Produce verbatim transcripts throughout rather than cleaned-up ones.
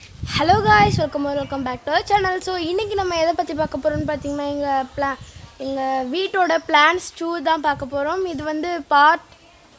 Hello guys, welcome or welcome back to our channel. So இன்னைக்கு நம்ம எதை பத்தி பார்க்க போறோம்னு பாத்தீங்கன்னா எங்க பிளான் எங்க வீட்டோட பிளான்ஸ் டூ தான் பார்க்க போறோம். இது வந்து பார்ட்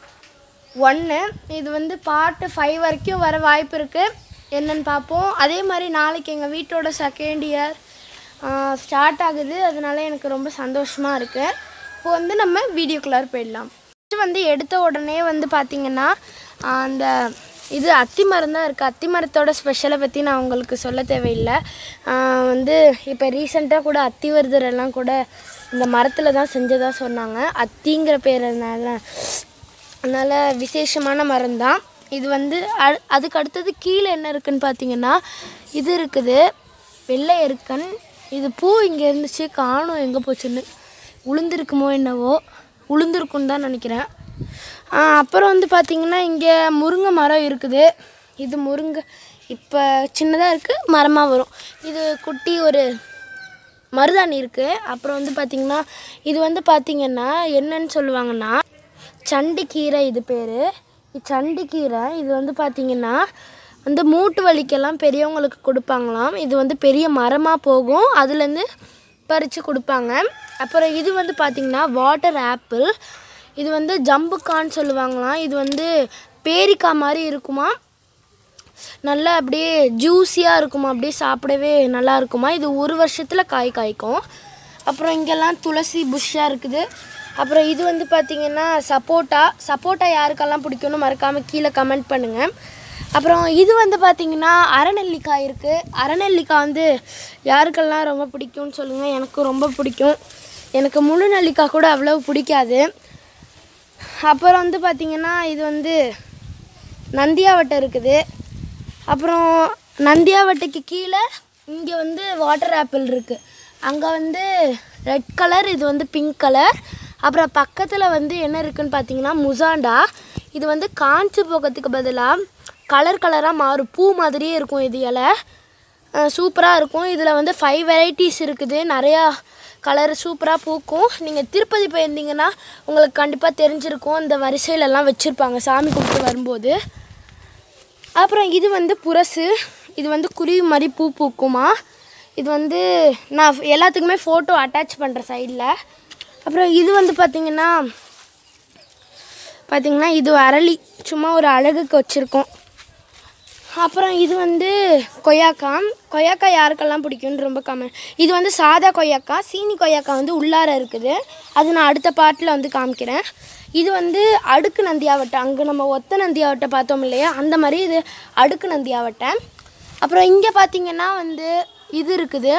ஒன். இது வந்து பார்ட் ஃபைவ் வரைக்கும் வர வாய்ப்பு இருக்கு. என்னன்னு பாப்போம். அதே மாதிரி நாளைக்கு எங்க வீட்டோட செகண்ட் இயர் ஸ்டார்ட் ஆகுது. அதனால எனக்கு ரொம்ப சந்தோஷமா இருக்கு. இப்போ வந்து நம்ம வீடியோக்குள்ள போயிடலாம். ஃபர்ஸ்ட் வந்து எடுத்த உடனே வந்து பாத்தீங்கன்னா அந்த இது அத்தி மரம் தான் இருக்குது. அத்தி மரத்தோட ஸ்பெஷலை பற்றி நான் உங்களுக்கு சொல்ல தேவையில்லை. வந்து இப்போ ரீசெண்டாக கூட அத்தி வருதரெல்லாம் கூட இந்த மரத்தில் தான் செஞ்சதாக சொன்னாங்க. அத்திங்கிற பேர்னால அதனால் விசேஷமான மரம் தான் இது. வந்து அ அதுக்கு அடுத்தது கீழே என்ன இருக்குதுன்னு பார்த்தீங்கன்னா இது இருக்குது, வெள்ளை எருக்கன். இது பூ இங்கே இருந்துச்சு, காணும் எங்கே போச்சுன்னு. உளுந்துருக்குமோ என்னவோ, உளுந்துருக்குன்னு தான் நினைக்கிறேன். அப்புறம் வந்து பார்த்திங்கன்னா இங்கே முருங்கை மரம் இருக்குது. இது முருங்கை இப்போ சின்னதாக இருக்குது, மரமாக வரும். இது குட்டி ஒரு மருதாணி இருக்குது. அப்புறம் வந்து பார்த்திங்கன்னா இது வந்து பார்த்திங்கன்னா என்னன்னு சொல்லுவாங்கன்னா சண்டிக்கீரை. இது பேர் சண்டிக்கீரை. இது வந்து பார்த்திங்கன்னா வந்து மூட்டு வலிக்கெல்லாம் பெரியவங்களுக்கு கொடுப்பாங்களாம். இது வந்து பெரிய மரமாக போகும், அதுலேருந்து பறித்து கொடுப்பாங்க. அப்புறம் இது வந்து பார்த்திங்கன்னா வாட்டர் ஆப்பிள். இது வந்து ஜம்புக்கான்னு சொல்லுவாங்களாம். இது வந்து பேரிக்காய் மாதிரி இருக்குமா, நல்லா அப்படியே ஜூஸியாக இருக்குமா, அப்படியே சாப்பிடவே நல்லா இருக்குமா. இது ஒரு வருஷத்தில் காய் காய்க்கும். அப்புறம் இங்கெல்லாம் துளசி புஷ்ஷாக இருக்குது. அப்புறம் இது வந்து பார்த்திங்கன்னா சப்போட்டா. சப்போட்டா யாருக்கெல்லாம் பிடிக்கும்னு மறக்காமல் கீழே கமெண்ட் பண்ணுங்கள். அப்புறம் இது வந்து பார்த்திங்கன்னா அரைநெல்லிக்காய் இருக்குது. அரைநெல்லிக்காய் வந்து யாருக்கெல்லாம் ரொம்ப பிடிக்கும்னு சொல்லுங்கள். எனக்கு ரொம்ப பிடிக்கும். எனக்கு முழு நெல்லிக்காய் கூட அவ்வளோ பிடிக்காது. அப்புறம் வந்து பார்த்திங்கன்னா இது வந்து நந்தியாவட்டை இருக்குது. அப்புறம் நந்தியாவட்டைக்கு கீழே இங்கே வந்து வாட்டர் ஆப்பிள் இருக்குது. அங்கே வந்து ரெட் கலர், இது வந்து பிங்க் கலர். அப்புறம் பக்கத்தில் வந்து என்ன இருக்குதுன்னு பார்த்தீங்கன்னா முசாண்டா. இது வந்து காஞ்சி போகிறதுக்கு பதிலாக கலர் கலராக மாறும், பூ மாதிரியே இருக்கும். இது இலை சூப்பராக இருக்கும். இதில் வந்து ஃபைவ் வெரைட்டிஸ் இருக்குது, நிறையா கலர் சூப்பராக பூக்கும். நீங்கள் திருப்பதி போயிருந்தீங்கன்னா உங்களுக்கு கண்டிப்பாக தெரிஞ்சிருக்கும், இந்த வரிசையிலெல்லாம் வச்சுருப்பாங்க சாமி கும்பிட்டு வரும்போது. அப்புறம் இது வந்து புரசு. இது வந்து குருவி மாதிரி பூ பூக்குமா. இது வந்து நான் எல்லாத்துக்குமே ஃபோட்டோ அட்டாச் பண்ணுறேன் சைடில். அப்புறம் இது வந்து பார்த்திங்கன்னா பார்த்திங்கன்னா இது அரளி, சும்மா ஒரு அழகுக்கு வச்சுருக்கோம். அப்புறம் இது வந்து கொய்யாக்காய். கொய்யாக்காய் யாருக்கெல்லாம் பிடிக்கும்னு ரொம்ப கம்மி. இது வந்து சாதா கொய்யாக்காய். சீனி கொய்யாக்காய் வந்து உள்ளார இருக்குது, அது நான் அடுத்த பாட்டில் வந்து காமிக்கிறேன். இது வந்து அடுக்கு நந்தியாவட்டை. அங்கே நம்ம ஒத்த நந்தியாவட்டை பார்த்தோம் இல்லையா, அந்த மாதிரி இது அடுக்கு நந்தியாவட்டை. அப்புறம் இங்கே பார்த்திங்கன்னா வந்து இது இருக்குது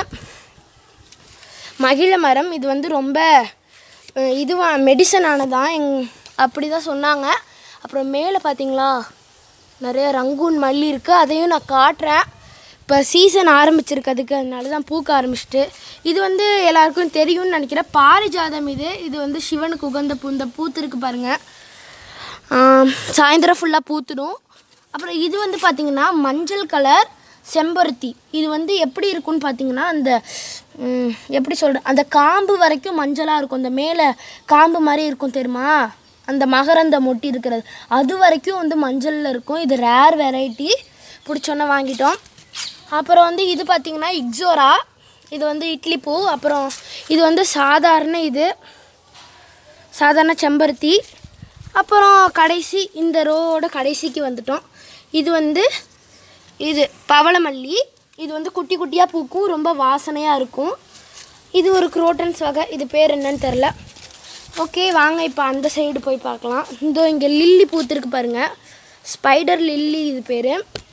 மகிழ மரம். இது வந்து ரொம்ப இதுவா மெடிசனானதான் எங் அப்படி தான் சொன்னாங்க. அப்புறம் மேலே பார்த்திங்களா நிறைய ரங்கூன் மல்லி இருக்குது, அதையும் நான் காட்டுறேன். இப்போ சீசன் ஆரம்பிச்சிருக்கு அதுக்கு, அதனால தான் பூக்க ஆரம்பிச்சிட்டு. இது வந்து எல்லாருக்கும் தெரியும்னு நினைக்கிறேன், பாரிஜாதம். இது இது வந்து சிவனுக்கு உகந்த பூ. இந்த பூத்துருக்கு பாருங்கள், சாயந்தரம் ஃபுல்லாக பூத்துடும். அப்புறம் இது வந்து பார்த்திங்கன்னா மஞ்சள் கலர் செம்பருத்தி. இது வந்து எப்படி இருக்குன்னு பார்த்திங்கன்னா அந்த எப்படி சொல்கிறேன், அந்த காம்பு வரைக்கும் மஞ்சளாக இருக்கும். அந்த மேலே காம்பு மாதிரி இருக்கும் தெரியுமா, அந்த மகரந்த மொட்டி இருக்கிறது, அது வரைக்கும் வந்து மஞ்சளில் இருக்கும். இது ரேர் வெரைட்டி, பிடிச்சோன்னே வாங்கிட்டோம். அப்புறம் வந்து இது பார்த்திங்கன்னா இக்ஸோரா. இது வந்து இட்லி பூ. அப்புறம் இது வந்து சாதாரண இது சாதாரண செம்பருத்தி. அப்புறம் கடைசி இந்த ரோவோட கடைசிக்கு வந்துட்டோம். இது வந்து இது பவளமல்லி. இது வந்து குட்டி குட்டியாக பூக்கும், ரொம்ப வாசனையாக இருக்கும். இது ஒரு குரோட்டன்ஸ் வகை, இது பேர் என்னன்னு தெரில. ஓகே வாங்க இப்போ அந்த சைடு போய் பார்க்கலாம். இந்த இங்கே லில்லி பூத்துருக்கு பாருங்கள், ஸ்பைடர் லில்லி இது பேர்.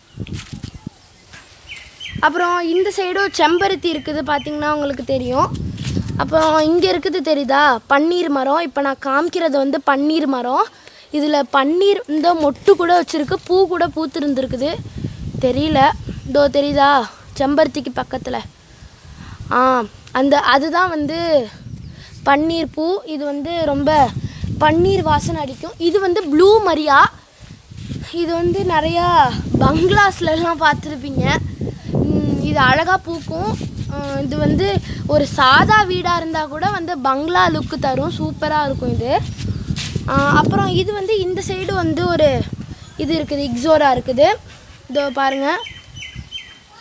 அப்புறம் இந்த சைடும் செம்பருத்தி இருக்குது, பார்த்திங்கன்னா உங்களுக்கு தெரியும். அப்புறம் இங்கே இருக்குது தெரியுதா பன்னீர் மரம். இப்போ நான் காமிக்கிறது வந்து பன்னீர் மரம். இதில் பன்னீர் இந்த மொட்டு கூட வச்சுருக்கு, பூ கூட பூத்துருந்துருக்குது, தெரியல. இதோ தெரியுதா செம்பருத்திக்கு பக்கத்தில், ஆ அந்த அதுதான் வந்து பன்னீர் பூ. இது வந்து ரொம்ப பன்னீர் வாசனை அடிக்கும். இது வந்து ப்ளூ மரியா. இது வந்து நிறையா பங்களாஸ்லாம் பார்த்துருப்பீங்க. இது அழகாக பூக்கும். இது வந்து ஒரு சாதா வீடாக இருந்தால் கூட வந்து பங்களா லுக்கு தரும், சூப்பராக இருக்கும் இது. அப்புறம் இது வந்து இந்த சைடு வந்து ஒரு இது இருக்குது, இக்ஸோரா இருக்குது. இதோ பாருங்கள்,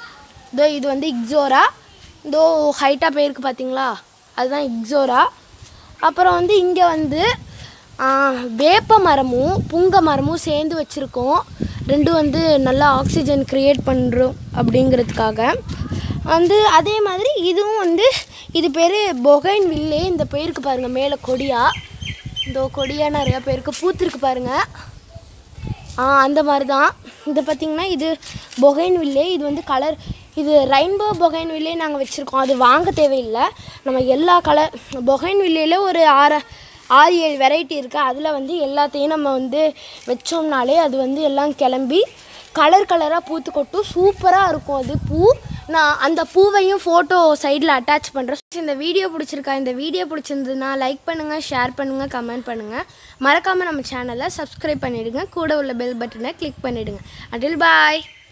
இதோ இது வந்து இக்ஸோரா. இதோ ஹைட்டாக போயிருக்கு பார்த்தீங்களா, அதுதான் இக்ஸோரா. அப்புறம் வந்து இங்கே வந்து வேப்ப மரமும் புங்க மரமும் சேர்ந்து வச்சுருக்கோம். ரெண்டும் வந்து நல்லா ஆக்சிஜன் க்ரியேட் பண்ணுறோம் அப்படிங்கிறதுக்காக வந்து. அதே மாதிரி இதுவும் வந்து இது பேர் பொகைன் வில்லே. இந்த பேருக்கு பாருங்கள் மேலே கொடியாக, இந்த கொடியாக நிறையா பேருக்கு பூத்துருக்கு பாருங்கள். ஆ அந்த மாதிரி தான் இது பார்த்திங்கன்னா இது பொகைன் வில்லே. இது வந்து கலர், இது ரெயின்போ பொகைன் வில்லே நாங்கள் வச்சுருக்கோம். அது வாங்க தேவையில்லை, நம்ம எல்லா கலர் பொகைன் வில்லையில் ஒரு ஆறு ஆறு ஏழு வெரைட்டி இருக்குது. அதில் வந்து எல்லாத்தையும் நம்ம வந்து வச்சோம்னாலே அது வந்து எல்லாம் கிளம்பி கலர் கலராக பூத்து கொட்டும். சூப்பராக இருக்கும் அது பூ. நான் அந்த பூவையும் ஃபோட்டோ சைடில் அட்டாச் பண்ணுறேன். இந்த வீடியோ பிடிச்சிருக்கா? இந்த வீடியோ பிடிச்சிருந்ததுன்னா லைக் பண்ணுங்கள், ஷேர் பண்ணுங்கள், கமெண்ட் பண்ணுங்கள். மறக்காமல் நம்ம சேனலை சப்ஸ்கிரைப் பண்ணிவிடுங்க. கூட உள்ள பெல் பட்டனை கிளிக் பண்ணிவிடுங்க. அண்டில் பாய்.